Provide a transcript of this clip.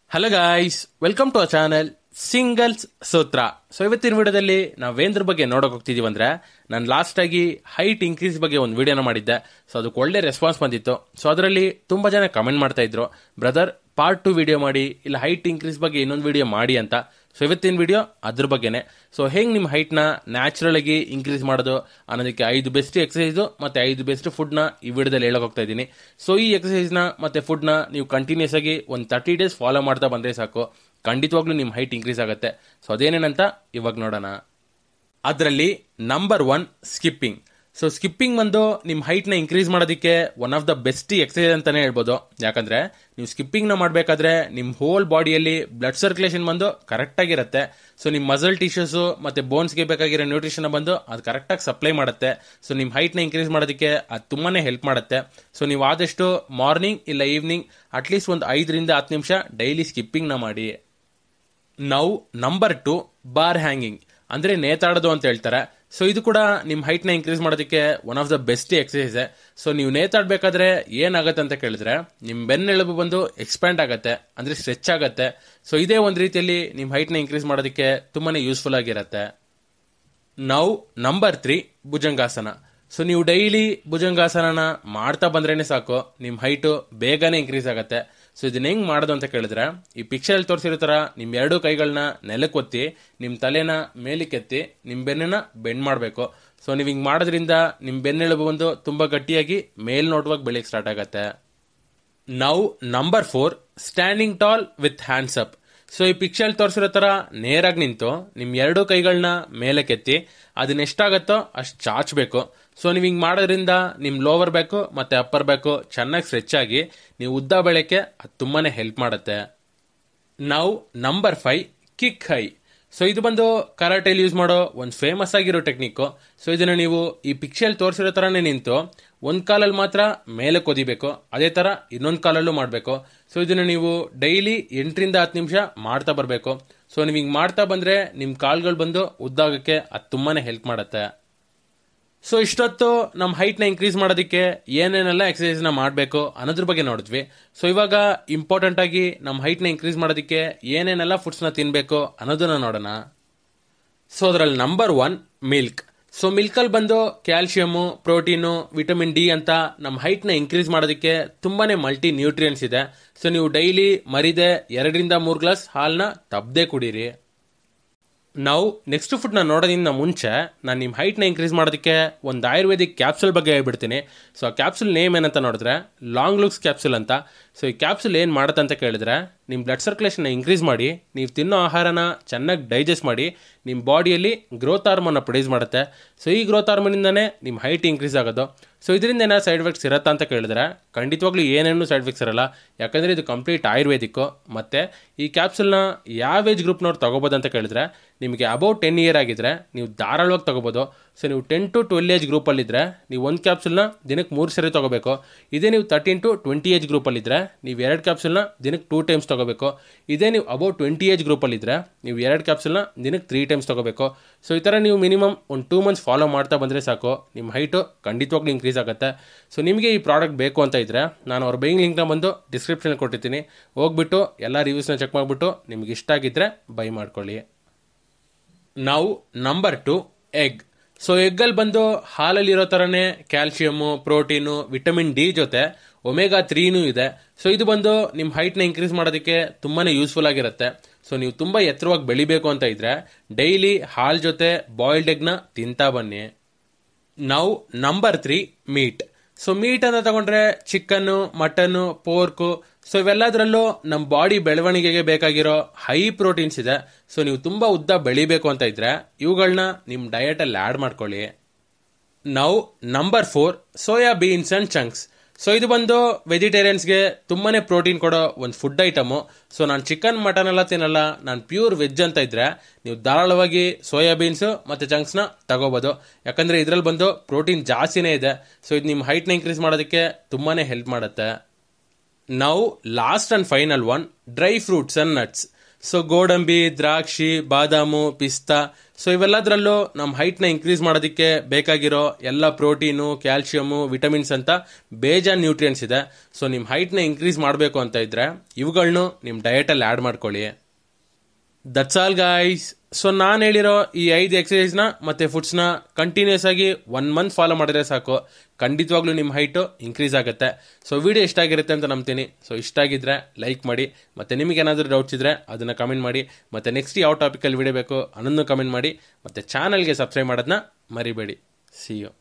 Hello guys, welcome to our channel singles ಸೂತ್ರ. So ಇವತ್ತಿನ ವಿಡಿಯೋದಲ್ಲಿ ನಾವೇಂದ್ರ ಬಗ್ಗೆ ನೋಡೋಕೆ ಹೋಗ್ತಿದೀವಿ ಅಂದ್ರೆ, ನಾನು ಲಾಸ್ಟ್ ಆಗಿ ಹೈಟ್ ಇನ್ಕ್ರೀಸ್ ಬಗ್ಗೆ ಒಂದು ವಿಡಿಯೋನ ಮಾಡಿದ್ದೆ. ಸೊ ಅದಕ್ಕೆ ಒಳ್ಳೆ ರೆಸ್ಪಾನ್ಸ್ ಬಂದಿತ್ತು. ಸೊ ಅದರಲ್ಲಿ ತುಂಬಾ ಜನ ಕಮೆಂಟ್ ಮಾಡ್ತಾ ಇದ್ರು, ಬ್ರದರ್ ಪಾರ್ಟ್ 2 ವಿಡಿಯೋ ಮಾಡಿ, ಇಲ್ಲ ಹೈಟ್ ಇನ್ಕ್ರೀಸ್ ಬಗ್ಗೆ ಇನ್ನೊಂದು ವಿಡಿಯೋ ಮಾಡಿ ಅಂತ. ಸೊ ಇವತ್ತಿನ ವಿಡಿಯೋ ಅದ್ರ ಬಗ್ಗೆನೆ. ಸೊ ಹೆಂಗ್ ನಿಮ್ಮ ಹೈಟ್ ನ ನ್ಯಾಚುರಲ್ ಆಗಿ ಇನ್ಕ್ರೀಸ್ ಮಾಡೋದು ಅನ್ನೋದಕ್ಕೆ 5 ಬೆಸ್ಟ್ ಎಕ್ಸಸೈಸ್ ಮತ್ತೆ 5 ಬೆಸ್ಟ್ ಫುಡ್ ನ ಈ ವಿಡಿಯೋದಲ್ಲಿ ಹೇಳಕ್ ಹೋಗ್ತಾ ಇದ್ದೀನಿ. ಸೊ ಈ ಎಕ್ಸಸೈಸ್ ನ ಮತ್ತೆ ಫುಡ್ ನ ನೀವು ಕಂಟಿನ್ಯೂಸ್ ಆಗಿ ಒಂದು 30 ಡೇಸ್ ಫಾಲೋ ಮಾಡ್ತಾ ಬಂದ್ರೆ ಸಾಕು, ಖಂಡಿತವಾಗ್ಲೂ ನಿಮ್ಮ ಹೈಟ್ ಇನ್ಕ್ರೀಸ್ ಆಗುತ್ತೆ. ಸೊ ಅದೇನೇನಂತ ಇವಾಗ ನೋಡೋಣ. ಅದರಲ್ಲಿ ನಂಬರ್ 1 ಸ್ಕಿಪ್ಪಿಂಗ್. ಸೊ ಸ್ಕಿಪ್ಪಿಂಗ್ ಬಂದು ನಿಮ್ಮ ಹೈಟ್ ನ ಇನ್ಕ್ರೀಸ್ ಮಾಡೋದಕ್ಕೆ one of the best exercise ಅಂತಾನೆ ಹೇಳ್ಬೋದು. ಯಾಕಂದ್ರೆ ನೀವು ಸ್ಕಿಪ್ಪಿಂಗ್ ನ ಮಾಡಬೇಕಾದ್ರೆ ನಿಮ್ಮ ಹೋಲ್ ಬಾಡಿಯಲ್ಲಿ ಬ್ಲಡ್ ಸರ್ಕ್ಯುಲೇಷನ್ ಬಂದು ಕರೆಕ್ಟ್ ಆಗಿರುತ್ತೆ. ಸೊ ನಿಮ್ಮ ಮಸಲ್ ಟಿಶ್ಯೂಸ್ ಮತ್ತೆ ಬೋನ್ಸ್ಗೆ ಬೇಕಾಗಿರೋ ನ್ಯೂಟ್ರಿಷನ್ ಬಂದು ಅದು ಕರೆಕ್ಟ್ ಆಗಿ ಸಪ್ಲೈ ಮಾಡುತ್ತೆ. ಸೊ ನಿಮ್ಮ ಹೈಟ್ ನ ಇನ್ಕ್ರೀಸ್ ಮಾಡೋದಕ್ಕೆ ಅದು ತುಂಬಾನೇ ಹೆಲ್ಪ್ ಮಾಡುತ್ತೆ. ಸೊ ನೀವು ಆದಷ್ಟು ಮಾರ್ನಿಂಗ್ ಇಲ್ಲ ಈವ್ನಿಂಗ್ ಅಟ್ಲೀಸ್ಟ್ ಒಂದು 5 ರಿಂದ 10 ನಿಮಿಷ ಡೈಲಿ ಸ್ಕಿಪ್ಪಿಂಗ್ ನ ಮಾಡಿ. ನೌ ನಂಬರ್ 2 ಬಾರ್ ಹ್ಯಾಂಗಿಂಗ್, ಅಂದ್ರೆ ನೇತಾಡೋದು ಅಂತ ಹೇಳ್ತಾರೆ. ಸೊ ಇದು ಕೂಡ ನಿಮ್ಮ ಹೈಟ್ ನ ಇನ್ಕ್ರೀಸ್ ಮಾಡೋದಕ್ಕೆ one of the best exercise. So ನೀವು ನೇತಾಡ್ಬೇಕಾದ್ರೆ ಏನಾಗುತ್ತೆ ಅಂತ ಕೇಳಿದ್ರೆ, ನಿಮ್ ಬೆನ್ನೆಲುಬು ಬಂದು ಎಕ್ಸ್ಪ್ಯಾಂಡ್ ಆಗುತ್ತೆ, ಅಂದ್ರೆ ಸ್ಟ್ರೆಚ್ ಆಗುತ್ತೆ. ಸೊ ಇದೇ ಒಂದು ರೀತಿಯಲ್ಲಿ ನಿಮ್ಮ ಹೈಟ್ ನ ಇನ್ಕ್ರೀಸ್ ಮಾಡೋದಕ್ಕೆ ತುಂಬಾನೇ ಯೂಸ್ಫುಲ್ ಆಗಿರುತ್ತೆ. Now number 3 bhujangasana. ಸೊ ನೀವು ಡೈಲಿ ಭುಜಂಗಾಸನ ಮಾಡ್ತಾ ಬಂದ್ರೇನೆ ಸಾಕು, ನಿಮ್ಮ ಹೈಟ್ ಬೇಗನೆ ಇನ್ಕ್ರೀಸ್ ಆಗುತ್ತೆ. ಸೊ ಇದನ್ನ ಹೆಂಗ್ ಮಾಡೋದು ಅಂತ ಕೇಳಿದ್ರೆ, ಈ ಪಿಕ್ಚರ್ ತೋರಿಸಿರೋ ತರ ನಿಮ್ 2 ಕೈಗಳನ್ನ ನೆಲಕ್ಕೊತ್ತಿ, ನಿಮ್ ತಲೆನ ಮೇಲಕ್ಕೆತ್ತಿ, ನಿಮ್ ಬೆನ್ನನ್ನ ಬೆಂಡ್ ಮಾಡಬೇಕು. ಸೊ ನೀವು ಹಿಂಗ್ ಮಾಡೋದ್ರಿಂದ ನಿಮ್ ಬೆನ್ನೆಲುಬು ಬಂದು ತುಂಬಾ ಗಟ್ಟಿಯಾಗಿ ಮೇಲ್ನೋಟವಾಗಿ ಬೆಳಿಕ್ ಸ್ಟಾರ್ಟ್ ಆಗುತ್ತೆ. Now number 4 standing tall with hands up. So ಈ ಪಿಕ್ಚರ್ ತೋರಿಸಿರೋ ತರ ನೇರಾಗಿ ನಿಂತು ನಿಮ್ 2 ಕೈಗಳನ್ನ ಮೇಲಕ್ಕೆತ್ತಿ ಅದನ್ನ ಎಷ್ಟಾಗತ್ತೋ ಅಷ್ಟು ಚಾಚಬೇಕು. ಸೊ ನೀವು ಹಿಂಗ್ ಮಾಡೋದ್ರಿಂದ ನಿಮ್ ಲೋವರ್ ಬ್ಯಾಕು ಮತ್ತೆ ಅಪ್ಪರ್ ಬ್ಯಾಕು ಚೆನ್ನಾಗಿ ಸ್ಟ್ರೆಚ್ ಆಗಿ ನೀವು ಉದ್ದ ಬೆಳಕ್ಕೆ ಅದು ತುಂಬಾನೇ ಹೆಲ್ಪ್ ಮಾಡುತ್ತೆ. Now number 5 kick high. So ಇದು ಬಂದು ಕರಾಟೆಯಲ್ಲಿ ಯೂಸ್ ಮಾಡೋ ಒಂದು ಫೇಮಸ್ ಆಗಿರೋ ಟೆಕ್ನಿಕ್. ಸೊ ಇದನ್ನ ನೀವು ಈ ಪಿಕ್ಚರ್ ತೋರಿಸಿರೋ ತರಾನೇ ನಿಂತು ಒಂದ್ ಕಾಲಲ್ಲಿ ಮಾತ್ರ ಮೇಲೆ ಕೊದಿಬೇಕು, ಅದೇ ತರ ಇನ್ನೊಂದ್ ಕಾಲಲ್ಲೂ ಮಾಡಬೇಕು. ಸೊ ಇದನ್ನ ನೀವು ಡೈಲಿ 8 ರಿಂದ 10 ನಿಮಿಷ ಮಾಡ್ತಾ ಬರಬೇಕು. ಸೊ ನೀವು ಹಿಂಗ್ ಮಾಡ್ತಾ ಬಂದ್ರೆ ನಿಮ್ ಕಾಲ್ಗಳು ಬಂದು ಉದ್ದಾಗಕ್ಕೆ ಅದು ತುಂಬಾನೇ ಹೆಲ್ಪ್ ಮಾಡುತ್ತೆ. ಸೊ ಇಷ್ಟೊತ್ತು ನಮ್ಮ ಹೈಟ್ ನ ಇನ್ಕ್ರೀಸ್ ಮಾಡೋದಕ್ಕೆ ಏನೇನೆಲ್ಲ ಎಕ್ಸಸೈಸ್ ನ ಮಾಡಬೇಕು ಅನ್ನೋದ್ರ ಬಗ್ಗೆ ನೋಡಿದ್ವಿ. ಸೊ ಇವಾಗ ಇಂಪಾರ್ಟೆಂಟ್ ಆಗಿ ನಮ್ಮ ಹೈಟ್ ನ ಇನ್ಕ್ರೀಸ್ ಮಾಡೋದಕ್ಕೆ ಏನೇನೆಲ್ಲ ಫುಡ್ಸ್ ನ ತಿನ್ಬೇಕು ಅನ್ನೋದನ್ನ ನೋಡೋಣ. ಸೊ ಅದರಲ್ಲಿ ನಂಬರ್ 1 ಮಿಲ್ಕ್. ಸೊ ಮಿಲ್ಕ್ ಅಲ್ಲಿ ಬಂದು ಕ್ಯಾಲ್ಸಿಯಮ್, ಪ್ರೋಟೀನು, ವಿಟಮಿನ್ ಡಿ ಅಂತ ನಮ್ಮ ಹೈಟ್ ನ ಇನ್ಕ್ರೀಸ್ ಮಾಡೋದಕ್ಕೆ ತುಂಬಾನೇ ಮಲ್ಟಿ ನ್ಯೂಟ್ರಿಯೆಂಟ್ಸ್ ಇದೆ. ಸೊ ನೀವು ಡೈಲಿ ಮರಿದೆ 2 ರಿಂದ 3 ಗ್ಲಾಸ್ ಹಾಲ್ನ ತಪ್ಪದೆ ಕುಡೀರಿ. ನಾವು ನೆಕ್ಸ್ಟ್ ಫುಡ್ ನ ನೋಡೋದ್ರಿಂದ ಮುಂಚೆ ನಾನು ನಿಮ್ಮ ಹೈಟ್ ನ ಇನ್ಕ್ರೀಸ್ ಮಾಡೋದಕ್ಕೆ ಒಂದು ಆಯುರ್ವೇದಿಕ್ ಕ್ಯಾಪ್ಸೂಲ್ ಬಗ್ಗೆ ಹೇಳ್ಬಿಡ್ತೀನಿ. ಸೊ ಆ ಕ್ಯಾಪ್ಸೂಲ್ ನೇಮ್ ಏನಂತ ನೋಡಿದ್ರೆ ಲಾಂಗ್ ಲುಕ್ಸ್ ಕ್ಯಾಪ್ಸೂಲ್ ಅಂತ. ಸೊ ಈ ಕ್ಯಾಪ್ಸೂಲ್ ಏನು ಮಾಡುತ್ತೆ ಅಂತ ಕೇಳಿದ್ರೆ, ನಿಮ್ಮ ಬ್ಲಡ್ ಸರ್ಕ್ಯುಲೇಷನ್ ಇನ್ಕ್ರೀಸ್ ಮಾಡಿ, ನೀವು ತಿನ್ನೋ ಆಹಾರನ ಚೆನ್ನಾಗಿ ಡೈಜೆಸ್ಟ್ ಮಾಡಿ, ನಿಮ್ಮ ಬಾಡಿಯಲ್ಲಿ ಗ್ರೋತ್ ಹಾರ್ಮೋನ್ ಪ್ರೊಡ್ಯೂಸ್ ಮಾಡುತ್ತೆ. ಸೊ ಈ ಗ್ರೋತ್ ಹಾರ್ಮೋನಿಂದಾನೇ ನಿಮ್ಮ ಹೈಟ್ ಇನ್ಕ್ರೀಸ್ ಆಗೋದು. ಸೊ ಇದರಿಂದ ಏನಾದ್ರು ಸೈಡ್ ಎಫೆಕ್ಟ್ಸ್ ಇರತ್ತಾ ಅಂತ ಕೇಳಿದ್ರೆ, ಖಂಡಿತವಾಗ್ಲೂ ಏನೇನು ಸೈಡ್ ಎಫೆಕ್ಟ್ಸ್ ಇರಲ್ಲ. ಯಾಕಂದರೆ ಇದು ಕಂಪ್ಲೀಟ್ ಆಯುರ್ವೇದಿಕ್ಕು. ಮತ್ತು ಈ ಕ್ಯಾಪ್ಸೂಲ್ನ ಯಾವ ಏಜ್ ಗ್ರೂಪ್ನವ್ರು ತಗೋಬೋದು ಅಂತ ಕೇಳಿದ್ರೆ, ನಿಮಗೆ ಅಬೌಟ್ 10 ಇಯರ್ ಆಗಿದ್ರೆ ನೀವು ಧಾರಾಳವಾಗಿ ತಗೋಬೋದು. ಸೊ ನೀವು 10 to 12 ಏಜ್ ಗ್ರೂಪಲ್ಲಿದ್ದರೆ ನೀವು ಒಂದು ಕ್ಯಾಪ್ಸೂಲ್ನ ದಿನಕ್ಕೆ 3 ಸರಿ ತಗೋಬೇಕು. ಇದೇ ನೀವು 13 to 20 ಏಜ್ ಗ್ರೂಪಲ್ಲಿದ್ದರೆ ನೀವು 2 ಕ್ಯಾಪ್ಸೂಲ್ನ ದಿನಕ್ಕೆ 2 ಟೈಮ್ಸ್ ತಗೋಬೇಕು. ಇದೇ ನೀವು ಅಬೌಟ್ 20 ಏಜ್ ಗ್ರೂಪಲ್ಲಿದ್ದರೆ ನೀವು 2 ಕ್ಯಾಪ್ಸೂಲ್ನ ದಿನಕ್ಕೆ 3 ಟೈಮ್ಸ್ ತಗೋಬೇಕು. ಸೊ ಈ ಥರ ನೀವು ಮಿನಿಮಮ್ ಒಂದು 2 ಮಂತ್ಸ್ ಫಾಲೋ ಮಾಡ್ತಾ ಬಂದರೆ ಸಾಕು, ನಿಮ್ಮ ಹೈಟು ಖಂಡಿತವಾಗ್ಲೂ ಇನ್ಕ್ರೀಸ್ ಆಗುತ್ತೆ. ಸೊ ನಿಮಗೆ ಈ ಪ್ರಾಡಕ್ಟ್ ಬೇಕು ಅಂತ ಇದ್ದರೆ ನಾನು ಅವ್ರ ಬೈಯಿಂಗ್ ಲಿಂಕ್ನ ಬಂದು ಡಿಸ್ಕ್ರಿಪ್ಷನ್ ಕೊಟ್ಟಿರ್ತೀನಿ. ಹೋಗ್ಬಿಟ್ಟು ಎಲ್ಲ ರಿವ್ಯೂಸ್ನ ಚೆಕ್ ಮಾಡಿಬಿಟ್ಟು ನಿಮ್ಗೆ ಇಷ್ಟ ಆಗಿದ್ದರೆ ಬೈ ಮಾಡ್ಕೊಳ್ಳಿ. ನಾವು ನಂಬರ್ 2 ಎಗ್. ಸೊ ಎಗ್ಗಲ್ಲಿ ಬಂದು ಹಾಲಲ್ಲಿರೋ ಥರನೇ ಕ್ಯಾಲ್ಸಿಯಮ್ಮು, ಪ್ರೋಟೀನು, ವಿಟಮಿನ್ ಡಿ ಜೊತೆ ಒಮೆಗಾ 3 ಇದೆ. ಸೊ ಇದು ಬಂದು ನಿಮ್ಮ ಹೈಟ್ನ ಇನ್ಕ್ರೀಸ್ ಮಾಡೋದಕ್ಕೆ ತುಂಬಾ ಯೂಸ್ಫುಲ್ ಆಗಿರುತ್ತೆ. ಸೊ ನೀವು ತುಂಬ ಎತ್ತರವಾಗಿ ಬೆಳಿಬೇಕು ಅಂತ ಇದ್ರೆ ಡೈಲಿ ಹಾಲ್ ಜೊತೆ ಬಾಯ್ಲ್ಡ್ ಎಗ್ನ ತಿಂತಾ ಬನ್ನಿ. ನಾವು ನಂಬರ್ 3 ಮೀಟ್. ಸೊ ಮೀಟ್ ಅಂತ ತಗೊಂಡ್ರೆ ಚಿಕನ್ನು, ಮಟನ್ನು, ಪೋರ್ಕು. ಸೊ ಇವೆಲ್ಲದರಲ್ಲೂ ನಮ್ಮ ಬಾಡಿ ಬೆಳವಣಿಗೆಗೆ ಬೇಕಾಗಿರೋ ಹೈ ಪ್ರೋಟೀನ್ಸ್ ಇದೆ. ಸೊ ನೀವು ತುಂಬ ಉದ್ದ ಬೆಳಿಬೇಕು ಅಂತ ಇದ್ರೆ ಇವುಗಳನ್ನ ನಿಮ್ಮ ಡಯಟಲ್ಲಿ ಆ್ಯಡ್ ಮಾಡ್ಕೊಳ್ಳಿ. ನಾವು number 4 soya beans and chunks. So ಇದು ಬಂದು ವೆಜಿಟೇರಿಯನ್ಸ್ಗೆ ತುಂಬಾನೇ ಪ್ರೋಟೀನ್ ಕೊಡೋ ಒಂದು ಫುಡ್ ಐಟಮು. ಸೊ ನಾನು ಚಿಕನ್, ಮಟನ್ ಎಲ್ಲ ತಿನ್ನಲ್ಲ, ನಾನು ಪ್ಯೂರ್ ವೆಜ್ ಅಂತ ಇದ್ರೆ ನೀವು ಧಾರಾಳವಾಗಿ ಸೋಯಾಬೀನ್ಸು ಮತ್ತು ಚಂಕ್ಸ್ನ ತಗೋಬೋದು. ಯಾಕಂದರೆ ಇದರಲ್ಲಿ ಬಂದು ಪ್ರೋಟೀನ್ ಜಾಸ್ತಿನೇ ಇದೆ. ಸೊ ಇದು ನಿಮ್ಮ ಹೈಟ್ನ ಇನ್ಕ್ರೀಸ್ ಮಾಡೋದಕ್ಕೆ ತುಂಬಾ ಹೆಲ್ಪ್ ಮಾಡುತ್ತೆ. ನಾವು last and final 1 dry fruits and nuts. So ಗೋಡಂಬಿ, ದ್ರಾಕ್ಷಿ, ಬಾದಾಮು, ಪಿಸ್ತಾ. ಸೊ ಇವೆಲ್ಲದರಲ್ಲೂ ನಮ್ಮ ಹೈಟ್ನ ಇಂಕ್ರೀಸ್ ಮಾಡೋದಕ್ಕೆ ಬೇಕಾಗಿರೋ ಎಲ್ಲ ಪ್ರೋಟೀನು, ಕ್ಯಾಲ್ಶಿಯಮು, ವಿಟಮಿನ್ಸ್ ಅಂತ ಬೇಜಾನ್ ನ್ಯೂಟ್ರಿಯೆಂಟ್ಸ್ ಇದೆ. ಸೊ ನಿಮ್ಮ ಹೈಟ್ನ ಇಂಕ್ರೀಸ್ ಮಾಡಬೇಕು ಅಂತ ಇದ್ರೆ ಇವುಗಳನ್ನು ನಿಮ್ಮ ಡಯಟಲ್ಲಿ ಆ್ಯಡ್ ಮಾಡ್ಕೊಳ್ಳಿ. That's all guys. ಸೊ ನಾನು ಹೇಳಿರೋ ಈ 5 ಎಕ್ಸಸೈಸ್ನ ಮತ್ತು ಫುಡ್ಸ್ನ ಕಂಟಿನ್ಯೂಸ್ ಆಗಿ 1 ಮಂತ್ ಫಾಲೋ ಮಾಡಿದ್ರೆ ಸಾಕು, ಖಂಡಿತವಾಗ್ಲೂ ನಿಮ್ಮ ಹೈಟು ಇನ್ಕ್ರೀಸ್ ಆಗುತ್ತೆ. ಸೊ ವಿಡಿಯೋ ಇಷ್ಟ ಆಗಿರುತ್ತೆ ಅಂತ ನಂಬ್ತೀನಿ. ಸೊ ಇಷ್ಟ ಆಗಿದ್ರೆ ಲೈಕ್ ಮಾಡಿ, ಮತ್ತು ನಿಮಗೆ ಏನಾದರೂ ಡೌಟ್ಸ್ ಇದ್ದರೆ ಅದನ್ನು ಕಮೆಂಟ್ ಮಾಡಿ, ಮತ್ತು ನೆಕ್ಸ್ಟ್ ಯಾವ ಟಾಪಿಕಲ್ಲಿ ವಿಡಿಯೋ ಬೇಕು ಅನ್ನೋದನ್ನು ಕಮೆಂಟ್ ಮಾಡಿ, ಮತ್ತು ಚಾನಲ್ಗೆ ಸಬ್ಸ್ಕ್ರೈಬ್ ಮಾಡೋದನ್ನ ಮರಿಬೇಡಿ. See you.